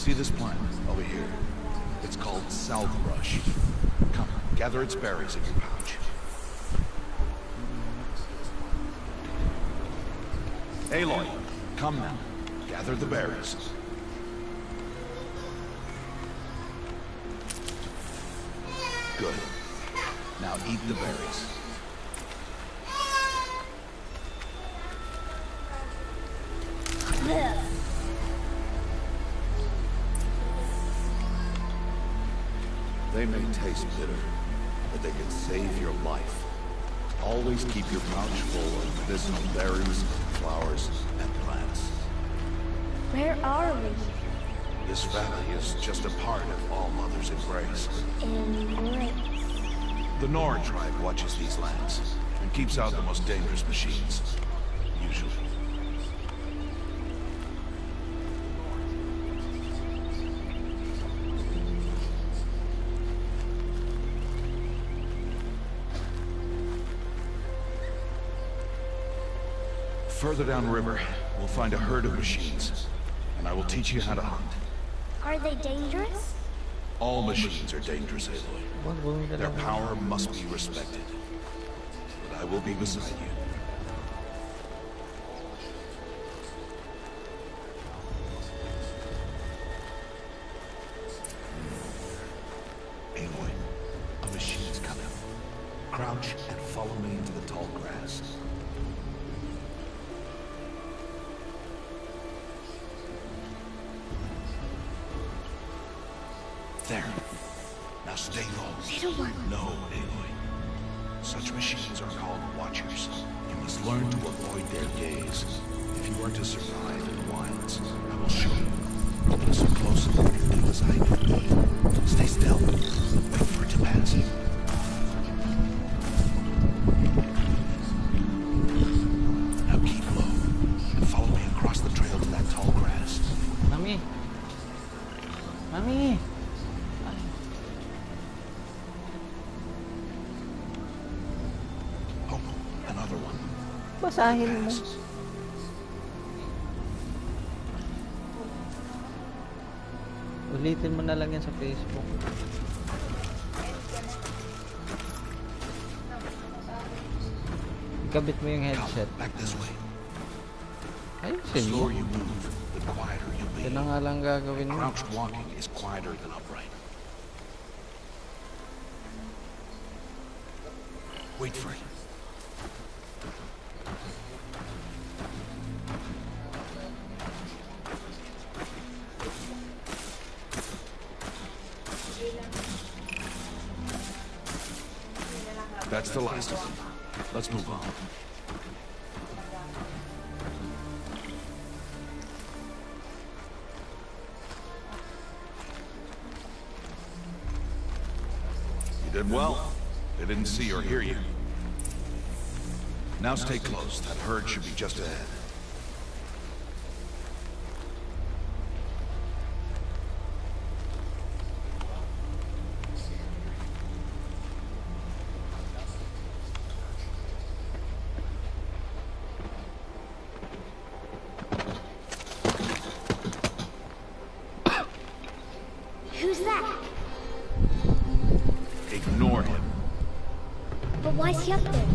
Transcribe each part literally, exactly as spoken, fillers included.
See this plant over here? It's called Saltbrush. Come, gather its berries in your pouch. Aloy, come now. Gather the berries. Good. Now eat the berries. They may taste bitter, but they can save your life. Always keep your pouch full of medicinal berries, flowers, and plants. Where are we? This valley is just a part of All Mother's embrace. Embrace. The Nora tribe watches these lands and keeps out the most dangerous machines. Usually. Further downriver, we'll find a herd of machines, and I will teach you how to hunt. Are they dangerous? All machines are dangerous, Aloy. Their power must be respected. But I will be beside you. Aloy, a machine's coming. Crouch and follow me into the tall grass. There. Now stay low. Little one. No, Aloy. Such machines are called Watchers. You must learn to avoid their gaze. If you are to survive in the wilds, I will show you. Listen closely and do as I do. Stay still. Wait for it to pass. Now keep low and follow me across the trail to that tall grass. Mami. Mami. Basahin mo. Ulitin mo na lang yan sa Facebook. Ikabit mo yung headset. Ayun, sige. Yan na nga lang gagawin mo. Crouched walking is quieter than upright. Wait for it. That's the last of them. Let's move on. You did well. They didn't see or hear you. Now stay close. That herd should be just ahead. Who's that? Ignore him. But why is he up there?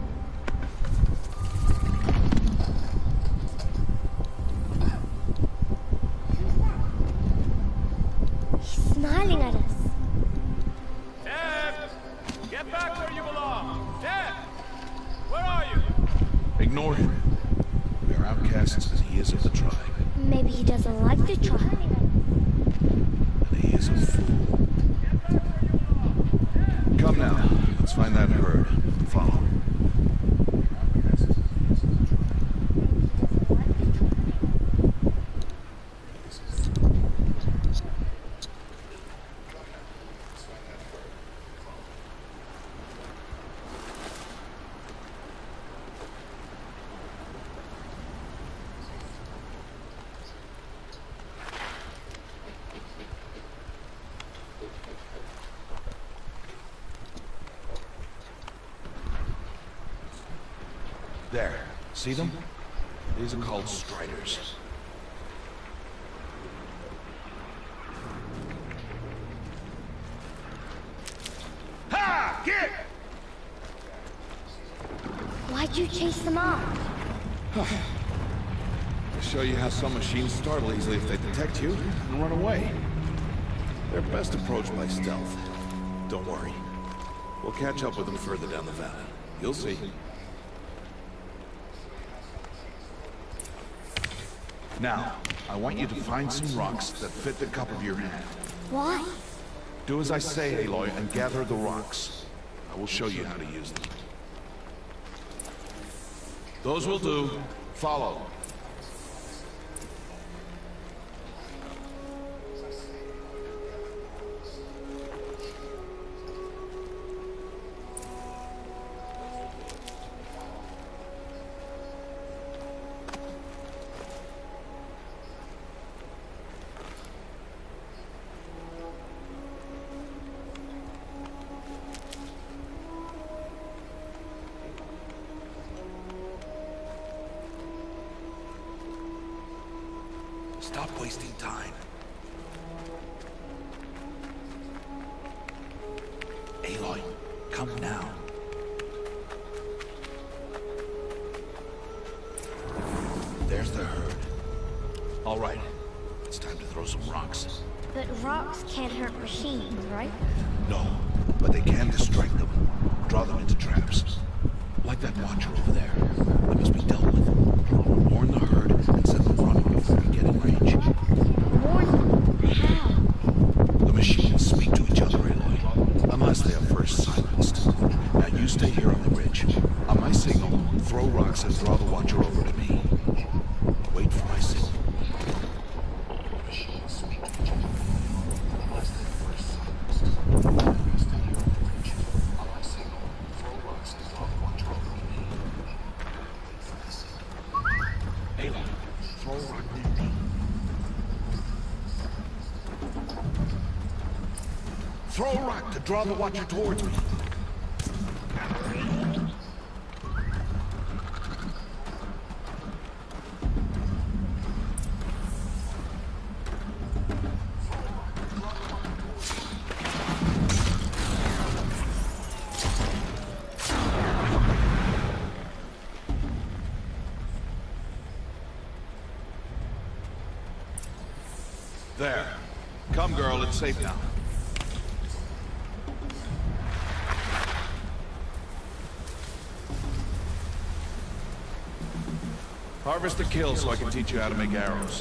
He's smiling at us. Dad! Get back where you belong! Dad! Where are you? Ignore him. We are outcasts as he is of the tribe. Maybe he doesn't like the tribe. And he is a fool. Come now. Let's find that herd. Follow. There. See them? These are called striders. you chase them off? To show you how some machines startle easily if they detect you and run away. They're best approached by stealth. Don't worry. We'll catch up with them further down the valley. You'll see. Now, I want you to find some rocks that fit the cup of your hand. Why? Do as I say, Aloy, and gather the rocks. I will show you how to use them. Those will do. Follow. Stop wasting time. Aloy, come now. There's the herd. All right, it's time to throw some rocks. But rocks can't hurt machines, right? No, but they can distract them. Draw them into traps. Like that watcher over there. They must be dealt with. Warn the herd and send them running before we get in range. Warn them? How? The machines speak to each other, Aloy, unless they are first silenced. Now you stay here on the ridge. On my signal, throw rocks and draw the watcher over to me. Wait for my signal. The machines speak to each other, unless they are first silenced. Now you stay here on the ridge. On my signal, throw rocks and draw the watcher over to me. Wait for my signal. Aloy, throw a rock near me. Throw a rock to draw the watcher towards me. There. Come, girl, it's safe now. Harvest a kill so I can teach you how to make arrows.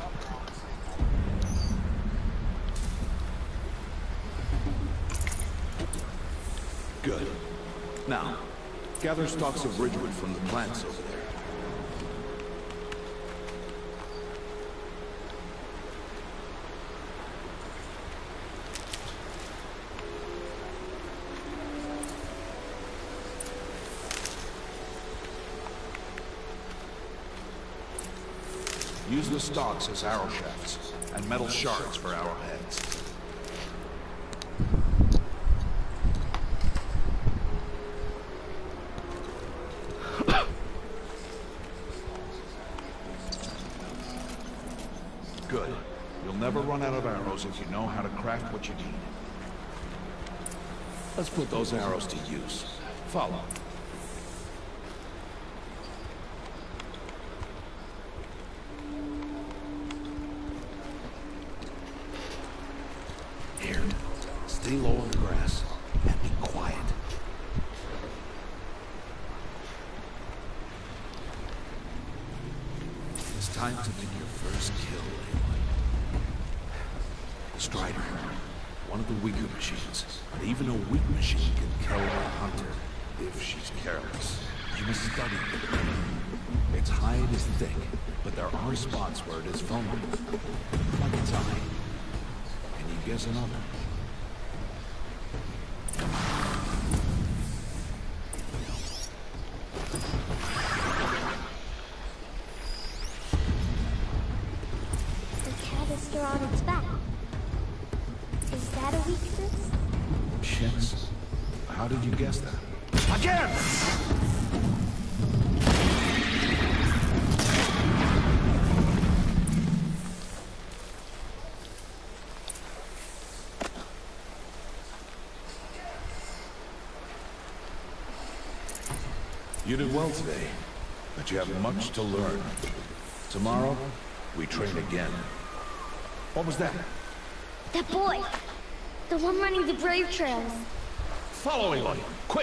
Good. Now, gather stalks of ridgewood from the plants over there. Use the stalks as arrow shafts, and metal shards for arrowheads. Good. You'll never run out of arrows if you know how to craft what you need. Let's put those arrows to use. Follow. Here, stay low on the grass and be quiet. It's time to make your first kill, Aloy. Strider, one of the weaker machines, but even a weak machine can kill a hunter if she's careless. You must study it. Its hide is thick, but there are spots where it is vulnerable, like its eye. Can you guess another? The canister on its back. Is that a weakness? Shits. How did you guess that? Again! You did well today, but you have much to learn. Tomorrow, we train again. What was that? That boy! The one running the brave trails. Follow Aloy, quick!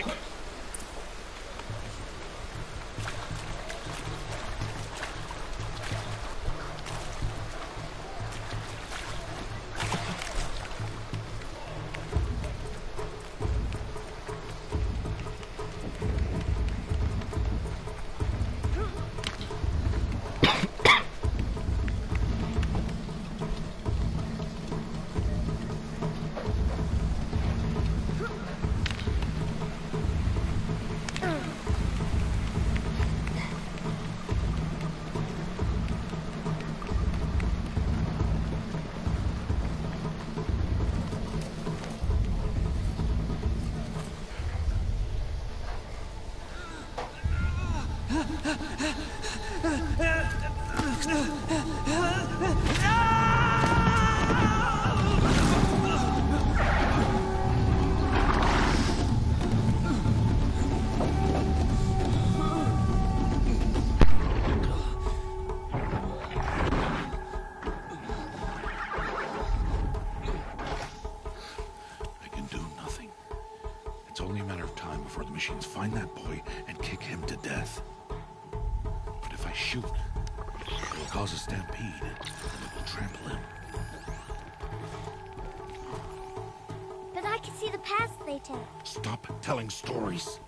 Find that boy and kick him to death. But if I shoot, it will cause a stampede, and it will trample him. But I can see the paths they take. Stop telling stories.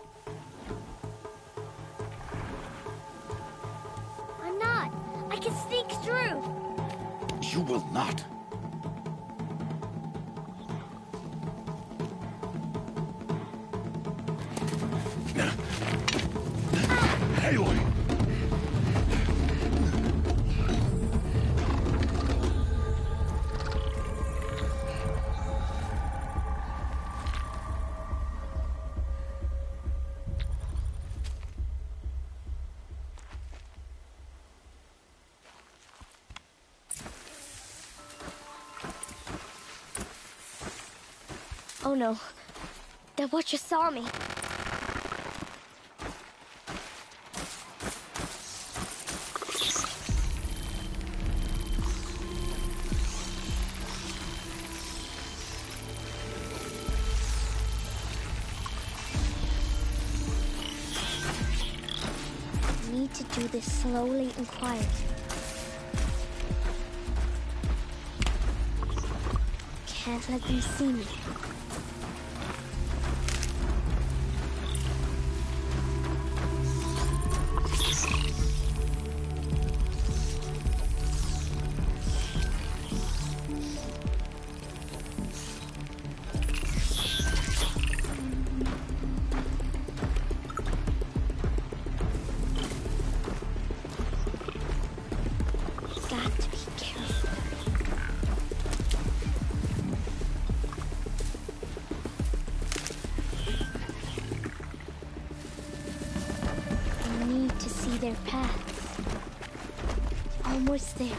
I'm not. I can sneak through. You will not. Aloy! Oh no. That watcher saw me. To do this slowly and quietly. Can't let them see me. Their paths. Almost there.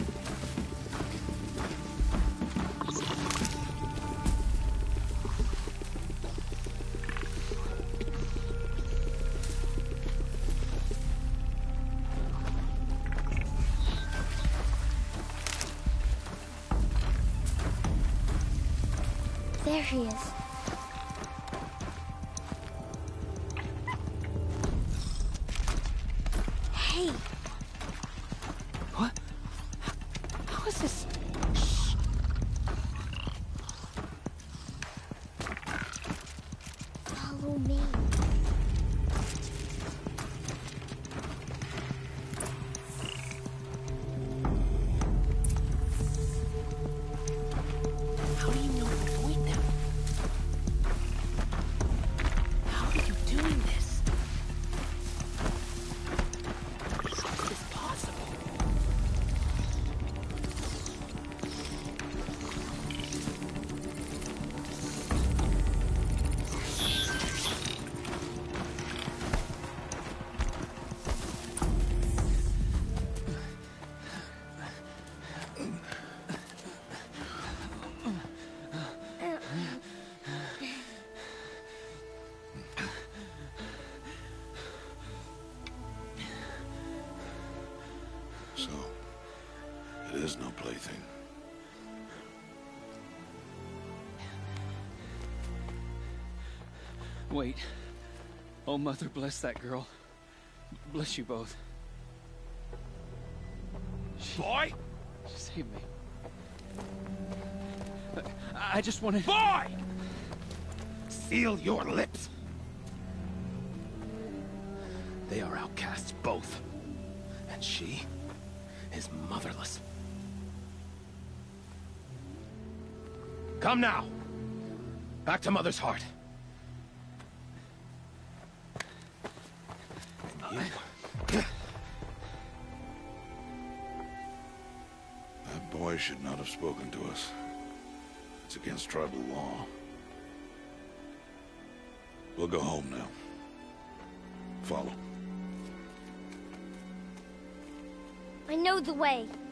There he is. is no plaything. Wait. Oh, Mother, bless that girl. Bless you both. She, Boy! she saved me. I, I just wanted... Boy! Seal your lips. They are outcasts, both. And she is motherless. Come now. Back to Mother's heart. And you... That boy should not have spoken to us. It's against tribal law. We'll go home now. Follow. I know the way.